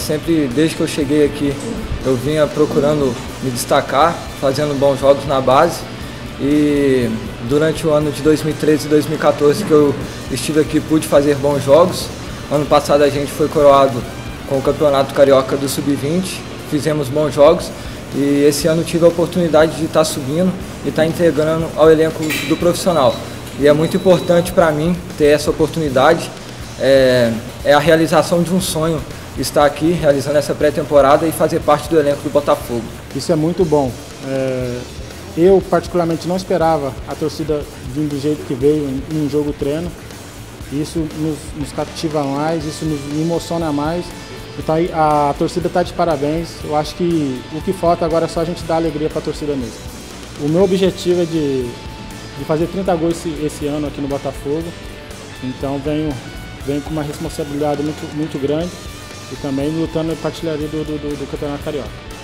sempre, desde que eu cheguei aqui, eu vinha procurando me destacar, fazendo bons jogos na base. E durante o ano de 2013 e 2014 que eu estive aqui, pude fazer bons jogos. Ano passado a gente foi coroado com o Campeonato Carioca do Sub-20, fizemos bons jogos. E esse ano tive a oportunidade de estar subindo e estar integrando ao elenco do profissional. E é muito importante para mim ter essa oportunidade. É a realização de um sonho estar aqui, realizando essa pré-temporada e fazer parte do elenco do Botafogo. Isso é muito bom. Eu, particularmente, não esperava a torcida vindo do jeito que veio em um jogo-treino. Isso nos cativa mais, isso nos emociona mais. Então a torcida está de parabéns. Eu acho que o que falta agora é só a gente dar alegria para a torcida mesmo. O meu objetivo é de fazer 30 gols esse ano aqui no Botafogo. Então venho com uma responsabilidade muito grande e também lutando para a artilharia do Campeonato Carioca.